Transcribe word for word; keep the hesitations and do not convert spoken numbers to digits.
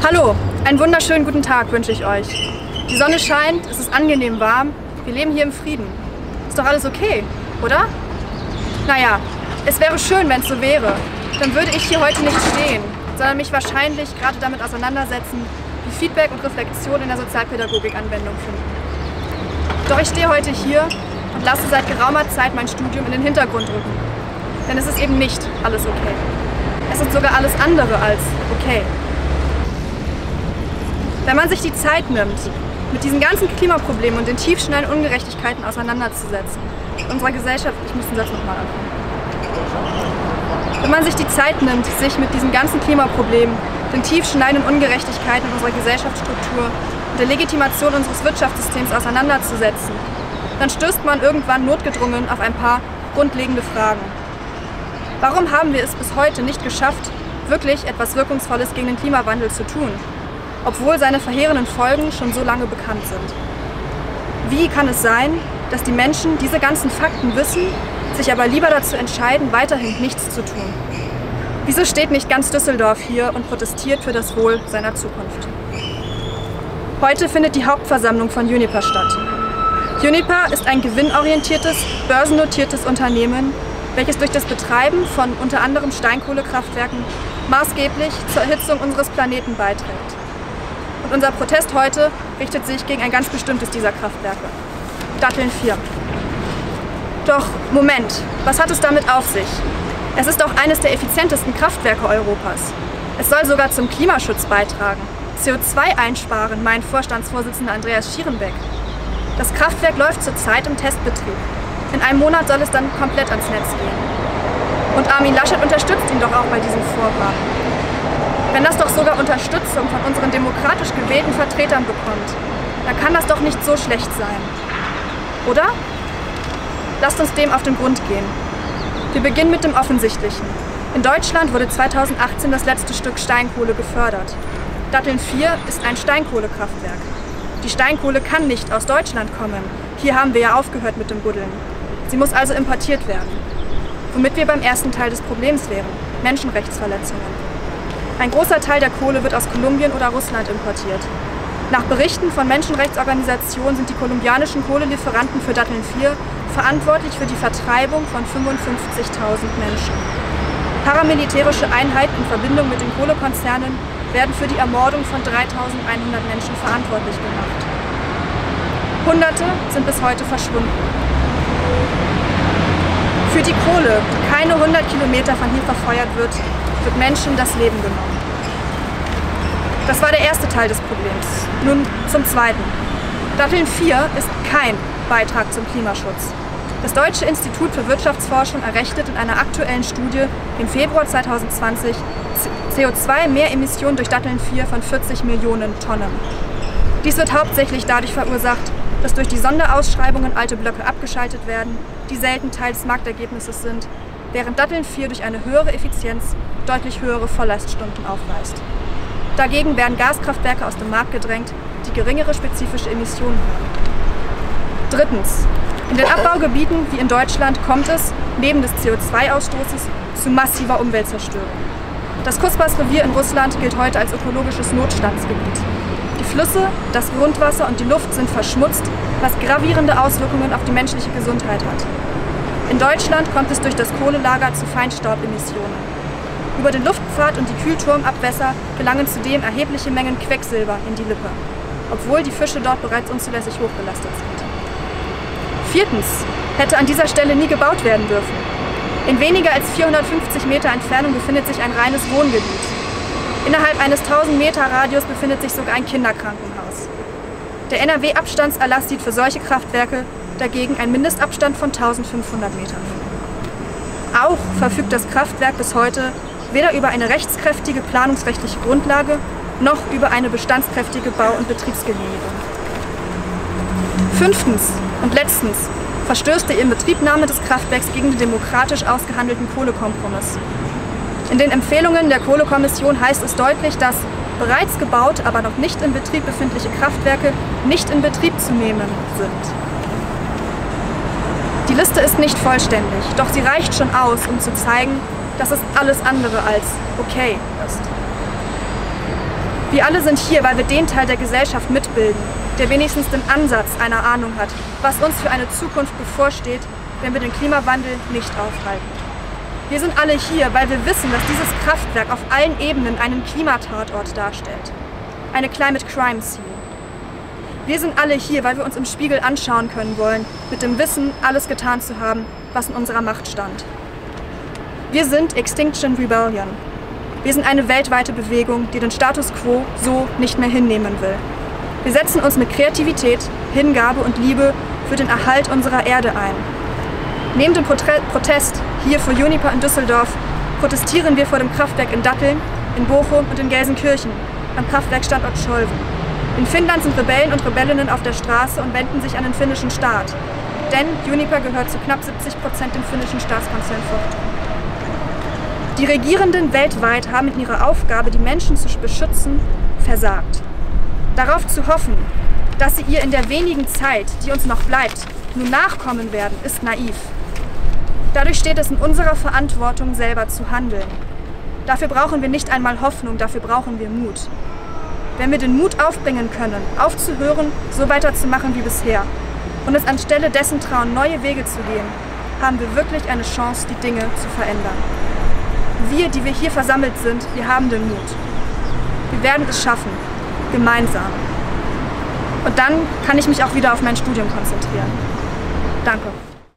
Hallo, einen wunderschönen guten Tag wünsche ich euch. Die Sonne scheint, es ist angenehm warm, wir leben hier im Frieden. Ist doch alles okay, oder? Naja, es wäre schön, wenn es so wäre. Dann würde ich hier heute nicht stehen, sondern mich wahrscheinlich gerade damit auseinandersetzen, wie Feedback und Reflexion in der Sozialpädagogik Anwendung finden. Doch ich stehe heute hier und lasse seit geraumer Zeit mein Studium in den Hintergrund rücken. Denn es ist eben nicht alles okay. Es ist sogar alles andere als okay. Wenn man sich die Zeit nimmt, mit diesen ganzen Klimaproblemen und den tiefschneidenden Ungerechtigkeiten auseinanderzusetzen, in unserer Gesellschaft, ich muss den Satz nochmal anfangen. Wenn man sich die Zeit nimmt, sich mit diesen ganzen Klimaproblemen, den tiefschneidenden Ungerechtigkeiten in unserer Gesellschaftsstruktur und der Legitimation unseres Wirtschaftssystems auseinanderzusetzen, dann stößt man irgendwann notgedrungen auf ein paar grundlegende Fragen. Warum haben wir es bis heute nicht geschafft, wirklich etwas Wirkungsvolles gegen den Klimawandel zu tun, obwohl seine verheerenden Folgen schon so lange bekannt sind? Wie kann es sein, dass die Menschen diese ganzen Fakten wissen, sich aber lieber dazu entscheiden, weiterhin nichts zu tun? Wieso steht nicht ganz Düsseldorf hier und protestiert für das Wohl seiner Zukunft? Heute findet die Hauptversammlung von Uniper statt. Uniper ist ein gewinnorientiertes, börsennotiertes Unternehmen, welches durch das Betreiben von unter anderem Steinkohlekraftwerken maßgeblich zur Erhitzung unseres Planeten beiträgt. Und unser Protest heute richtet sich gegen ein ganz bestimmtes dieser Kraftwerke, Datteln vier. Doch Moment, was hat es damit auf sich? Es ist auch eines der effizientesten Kraftwerke Europas. Es soll sogar zum Klimaschutz beitragen, C O zwei einsparen, meint Vorstandsvorsitzender Andreas Schierenbeck. Das Kraftwerk läuft zurzeit im Testbetrieb. In einem Monat soll es dann komplett ans Netz gehen. Und Armin Laschet unterstützt ihn doch auch bei diesem Vorhaben. Wenn das doch sogar Unterstützung von unseren demokratisch gewählten Vertretern bekommt, dann kann das doch nicht so schlecht sein. Oder? Lasst uns dem auf den Grund gehen. Wir beginnen mit dem Offensichtlichen. In Deutschland wurde zweitausendachtzehn das letzte Stück Steinkohle gefördert. Datteln vier ist ein Steinkohlekraftwerk. Die Steinkohle kann nicht aus Deutschland kommen. Hier haben wir ja aufgehört mit dem Buddeln. Sie muss also importiert werden. Womit wir beim ersten Teil des Problems wären: Menschenrechtsverletzungen. Ein großer Teil der Kohle wird aus Kolumbien oder Russland importiert. Nach Berichten von Menschenrechtsorganisationen sind die kolumbianischen Kohlelieferanten für Datteln vier verantwortlich für die Vertreibung von fünfundfünfzigtausend Menschen. Paramilitärische Einheiten in Verbindung mit den Kohlekonzernen werden für die Ermordung von dreitausendeinhundert Menschen verantwortlich gemacht. Hunderte sind bis heute verschwunden. Für die Kohle, die keine hundert Kilometer von hier verfeuert wird, wird Menschen das Leben genommen. Das war der erste Teil des Problems. Nun zum zweiten. Datteln vier ist kein Beitrag zum Klimaschutz. Das Deutsche Institut für Wirtschaftsforschung errechnet in einer aktuellen Studie im Februar zweitausendzwanzig C O zwei Mehremissionen durch Datteln vier von vierzig Millionen Tonnen. Dies wird hauptsächlich dadurch verursacht, dass durch die Sonderausschreibungen alte Blöcke abgeschaltet werden, die selten Teil des Marktergebnisses sind, während Datteln vier durch eine höhere Effizienz deutlich höhere Volllaststunden aufweist. Dagegen werden Gaskraftwerke aus dem Markt gedrängt, die geringere spezifische Emissionen haben. Drittens. In den Abbaugebieten wie in Deutschland kommt es, neben des C O zwei Ausstoßes, zu massiver Umweltzerstörung. Das Kuspers-Revier in Russland gilt heute als ökologisches Notstandsgebiet. Die Flüsse, das Grundwasser und die Luft sind verschmutzt, was gravierende Auswirkungen auf die menschliche Gesundheit hat. In Deutschland kommt es durch das Kohlelager zu Feinstaubemissionen. Über den Luftpfad und die Kühlturmabwässer gelangen zudem erhebliche Mengen Quecksilber in die Lippe, obwohl die Fische dort bereits unzulässig hochbelastet sind. Viertens. Hätte an dieser Stelle nie gebaut werden dürfen. In weniger als vierhundertfünfzig Meter Entfernung befindet sich ein reines Wohngebiet. Innerhalb eines tausend Meter Radius befindet sich sogar ein Kinderkrankenhaus. Der N R W-Abstandserlass sieht für solche Kraftwerke dagegen einen Mindestabstand von eintausendfünfhundert Metern vor. Auch verfügt das Kraftwerk bis heute weder über eine rechtskräftige planungsrechtliche Grundlage noch über eine bestandskräftige Bau- und Betriebsgenehmigung. Fünftens und letztens verstößt die Inbetriebnahme des Kraftwerks gegen den demokratisch ausgehandelten Kohlekompromiss. In den Empfehlungen der Kohlekommission heißt es deutlich, dass bereits gebaut, aber noch nicht in Betrieb befindliche Kraftwerke nicht in Betrieb zu nehmen sind. Die Liste ist nicht vollständig, doch sie reicht schon aus, um zu zeigen, dass es alles andere als okay ist. Wir alle sind hier, weil wir den Teil der Gesellschaft mitbilden, der wenigstens den Ansatz einer Ahnung hat, was uns für eine Zukunft bevorsteht, wenn wir den Klimawandel nicht aufhalten. Wir sind alle hier, weil wir wissen, dass dieses Kraftwerk auf allen Ebenen einen Klimatatort darstellt. Eine Climate Crime Scene. Wir sind alle hier, weil wir uns im Spiegel anschauen können wollen, mit dem Wissen, alles getan zu haben, was in unserer Macht stand. Wir sind Extinction Rebellion. Wir sind eine weltweite Bewegung, die den Status quo so nicht mehr hinnehmen will. Wir setzen uns mit Kreativität, Hingabe und Liebe für den Erhalt unserer Erde ein. Neben dem Protest hier vor Uniper in Düsseldorf protestieren wir vor dem Kraftwerk in Datteln, in Bochum und in Gelsenkirchen, am Kraftwerkstandort Scholven. In Finnland sind Rebellen und Rebellinnen auf der Straße und wenden sich an den finnischen Staat. Denn Uniper gehört zu knapp siebzig Prozent dem finnischen Staatskonzern Fortum. Die Regierenden weltweit haben in ihrer Aufgabe, die Menschen zu beschützen, versagt. Darauf zu hoffen, dass sie ihr in der wenigen Zeit, die uns noch bleibt, nur nachkommen werden, ist naiv. Dadurch steht es in unserer Verantwortung, selber zu handeln. Dafür brauchen wir nicht einmal Hoffnung, dafür brauchen wir Mut. Wenn wir den Mut aufbringen können, aufzuhören, so weiterzumachen wie bisher und es anstelle dessen trauen, neue Wege zu gehen, haben wir wirklich eine Chance, die Dinge zu verändern. Wir, die wir hier versammelt sind, wir haben den Mut. Wir werden es schaffen, gemeinsam. Und dann kann ich mich auch wieder auf mein Studium konzentrieren. Danke.